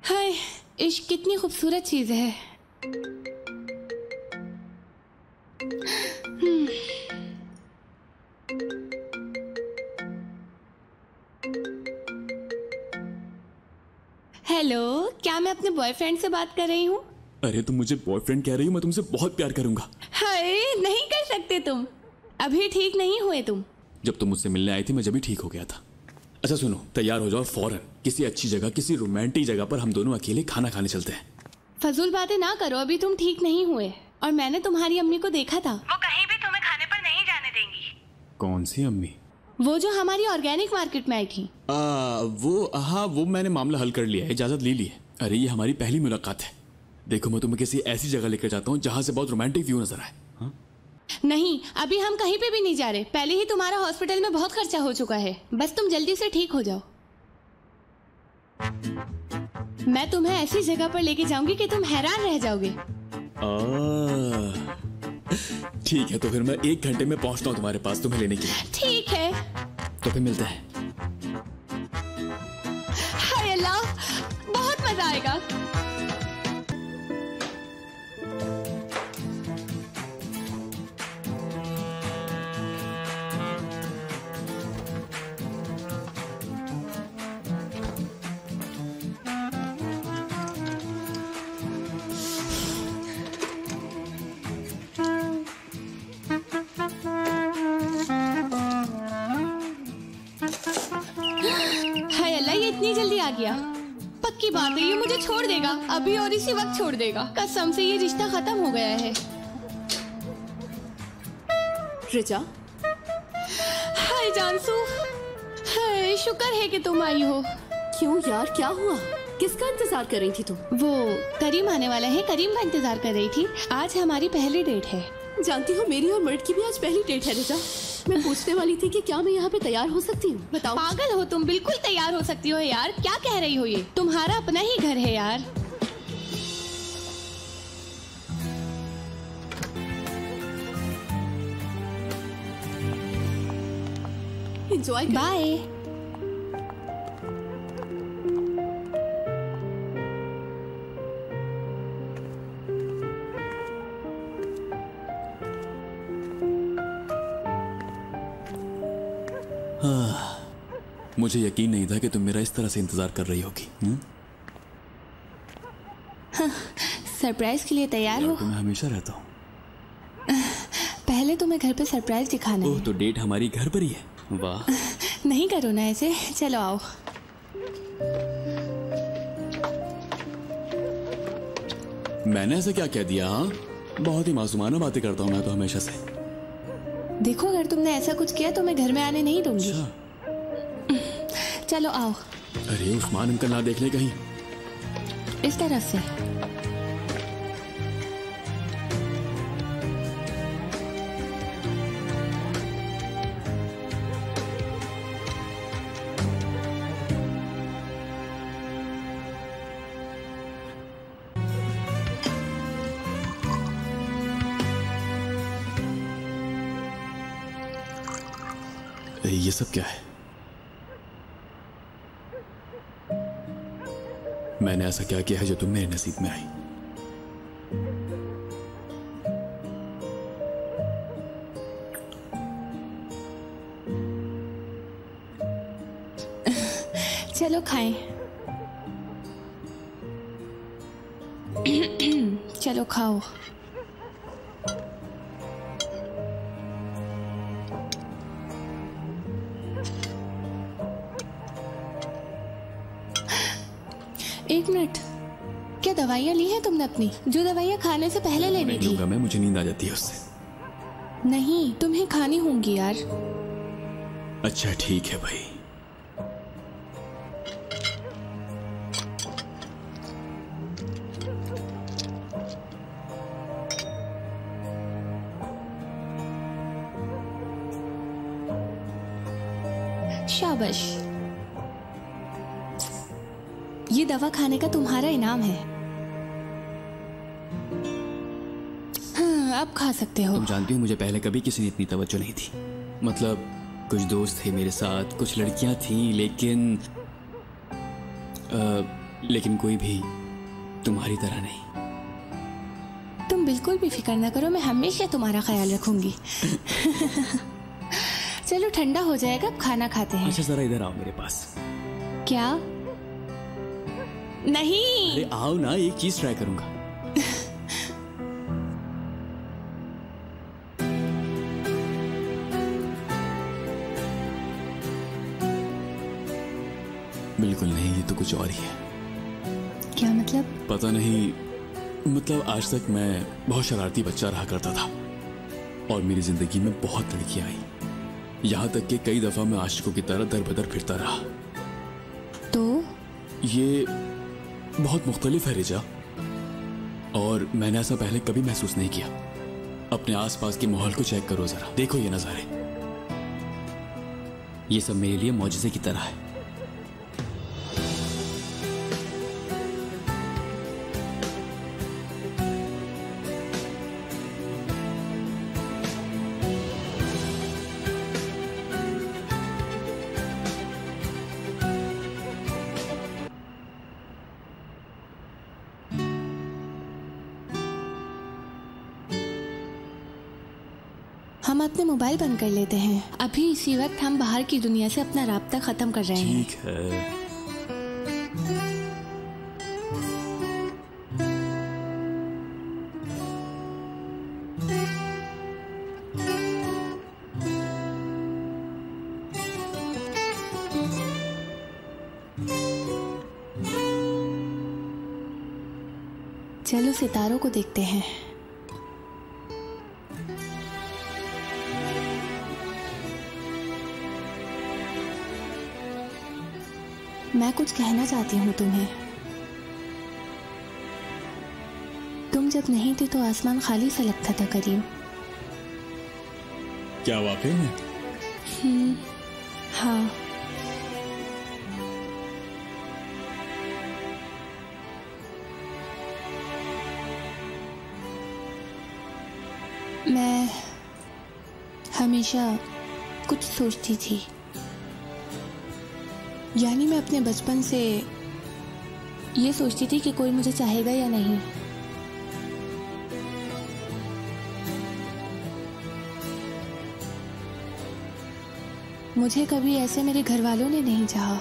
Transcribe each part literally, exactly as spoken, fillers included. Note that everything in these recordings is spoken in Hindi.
हाय, इश्क कितनी खूबसूरत चीज है। हेलो, क्या मैं अपने बॉयफ्रेंड से बात कर रही हूँ? अरे तुम मुझे बॉयफ्रेंड कह रही हो? मैं तुमसे बहुत प्यार करूंगा। हाय, नहीं कर सकते तुम, अभी ठीक नहीं हुए तुम। जब तुम मुझसे मिलने आई थी मैं जब भी ठीक हो गया था। अच्छा सुनो, तैयार हो जाओ फौरन, किसी अच्छी जगह, किसी रोमांटिक जगह पर हम दोनों अकेले खाना खाने चलते हैं। फजूल बातें ना करो, अभी तुम ठीक नहीं हुए और मैंने तुम्हारी अम्मी को देखा था। वो कहीं भी तुम्हें खाने पर नहीं जाने देंगी। कौन सी अम्मी? वो जो हमारी ऑर्गेनिक मार्केट में आई थी। आ, वो हाँ, वो मैंने मामला हल कर लिया है, इजाजत ले ली है। अरे ये हमारी पहली मुलाकात है। देखो मैं तुम्हें किसी ऐसी जगह लेकर जाता हूँ जहाँ से बहुत रोमांटिक व्यू नजर आए। हाँ? नहीं, अभी हम कहीं पे भी नहीं जा रहे। पहले ही तुम्हारा हॉस्पिटल में बहुत खर्चा हो चुका है, बस तुम जल्दी से ठीक हो जाओ। मैं तुम्हें ऐसी जगह पर लेके जाऊंगी कि तुम हैरान रह जाओगे। ठीक है, तो फिर मैं एक घंटे में पहुंचता हूँ तुम्हारे पास तुम्हें लेने के लिए। ठीक है, तो फिर मिलते हैं। हाय अल्लाह, बहुत मजा आएगा। इतनी जल्दी आ गया? पक्की बात है ये मुझे छोड़ देगा, अभी और इसी वक्त छोड़ देगा। कसम से ये रिश्ता खत्म हो गया है। रिचा, हाय जानसू, हाय, शुक्र है कि तुम आई हो। क्यों यार, क्या हुआ? किसका इंतजार कर रही थी तुम? वो करीम आने वाला है, करीम का इंतजार कर रही थी। आज हमारी पहली डेट है। जानती हो मेरी और मर्द की भी आज पहली डेट है रिचा। मैं पूछने वाली थी कि क्या मैं यहाँ पे तैयार हो सकती हूँ? बताओ। पागल हो तुम, बिल्कुल तैयार हो सकती हो यार। क्या कह रही हो, ये तुम्हारा अपना ही घर है यार। एंजॉय। बाय। मुझे यकीन नहीं था कि तुम मेरा इस तरह से इंतजार कर रही होगी। हाँ, सरप्राइज के लिए तैयार हो? तो मैं हमेशा रहता हूँ। पहले तुम्हें घर पे सरप्राइज दिखाना है। ओह, तो डेट हमारी घर पर ही है? वाह। नहीं करो ना ऐसे, चलो आओ। मैंने ऐसा क्या कह दिया? हाँ, बहुत ही मासूमाना बातें करता हूँ मैं तो हमेशा से। देखो, अगर तुमने ऐसा कुछ किया तो मैं घर में आने नहीं दूंगी। अच्छा। चलो आओ। अरे उस्मान अंकल ना देख ले कहीं। इस तरफ से। ये सब क्या है? मैंने ऐसा क्या किया है जो तुम मेरे नसीब में आई? चलो खाएं। चलो खाओ। एक मिनट, क्या दवाइयाँ ली हैं तुमने अपनी? जो दवाइयाँ खाने से पहले लेनी थी। मैं मुझे नींद आ जाती है उससे। नहीं, तुम्हें खानी होंगी यार। अच्छा ठीक है भाई। शाबाश, ये दवा खाने का तुम्हारा इनाम है। हाँ, अब खा सकते हो। तुम जानती हो मुझे पहले कभी किसी ने इतनी तवज्जो नहीं थी। मतलब कुछ दोस्त थे मेरे साथ, कुछ लड़कियां थी, लेकिन आ, लेकिन कोई भी तुम्हारी तरह नहीं। तुम बिल्कुल भी फिक्र न करो, मैं हमेशा तुम्हारा ख्याल रखूंगी। चलो ठंडा हो जाएगा, अब खाना खाते हैं। अच्छा जरा इधर आओ मेरे पास। क्या? नहीं। अरे आओ ना, एक चीज ट्राई करूंगा। बिल्कुल नहीं, ये तो कुछ और ही है। क्या मतलब? पता नहीं, मतलब आज तक मैं बहुत शरारती बच्चा रहा करता था और मेरी जिंदगी में बहुत लड़कियां आई, यहां तक कि कई दफा मैं आशिकों की तरह दर बदर फिरता रहा। तो ये बहुत मुख्तलिफ है रिजा, और मैंने ऐसा पहले कभी महसूस नहीं किया। अपने आसपास के माहौल को चेक करो जरा, देखो ये नजारे, ये सब मेरे लिए मौजज़े की तरह है। हम अपने मोबाइल बंद कर लेते हैं। अभी इसी वक्त हम बाहर की दुनिया से अपना राब्ता खत्म कर रहे हैं। ठीक है। चलो सितारों को देखते हैं। मैं कुछ कहना चाहती हूँ तुम्हें। तुम जब नहीं थे तो आसमान खाली सा लगता था करीम। क्या वाकई में? हम्म, हाँ। मैं हमेशा कुछ सोचती थी, यानी मैं अपने बचपन से ये सोचती थी कि कोई मुझे चाहेगा या नहीं। मुझे कभी ऐसे मेरे घर वालों ने नहीं चाहा।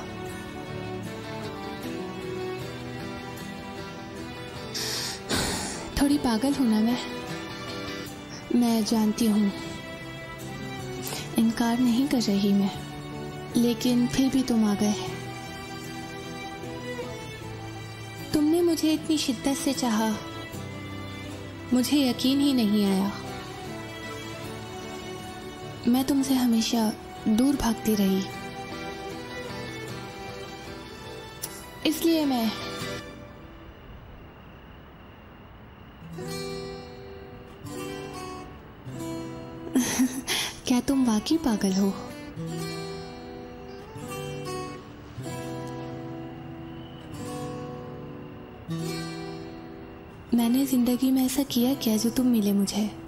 थोड़ी पागल हूं ना मैं मैं जानती हूँ, इनकार नहीं कर रही मैं, लेकिन फिर भी तुम आ गए। तुमने मुझे इतनी शिद्दत से चाहा, मुझे यकीन ही नहीं आया। मैं तुमसे हमेशा दूर भागती रही, इसलिए मैं क्या तुम वाकई पागल हो? मैंने जिंदगी में ऐसा किया क्या जो तुम मिले मुझे?